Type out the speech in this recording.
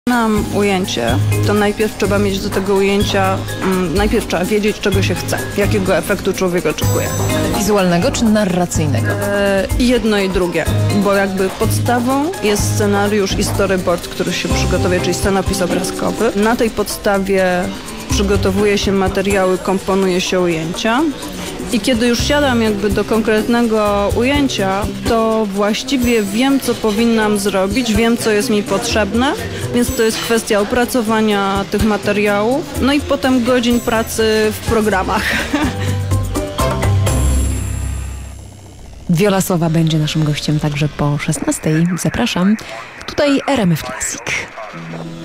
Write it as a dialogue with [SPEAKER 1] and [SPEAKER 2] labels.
[SPEAKER 1] Nam ujęcie, to najpierw trzeba mieć do tego ujęcia, najpierw trzeba wiedzieć, czego się chce, jakiego efektu człowiek oczekuje.
[SPEAKER 2] Wizualnego czy narracyjnego?
[SPEAKER 1] I jedno i drugie, bo jakby podstawą jest scenariusz i storyboard, który się przygotowuje, czyli scenopis obrazkowy. Na tej podstawie przygotowuje się materiały, komponuje się ujęcia. I kiedy już siadam jakby do konkretnego ujęcia, to właściwie wiem, co powinnam zrobić, wiem, co jest mi potrzebne, więc to jest kwestia opracowania tych materiałów, no i potem godzin pracy w programach.
[SPEAKER 2] Wiola Sowa będzie naszym gościem także po 16:00. Zapraszam. Tutaj RMF Classic.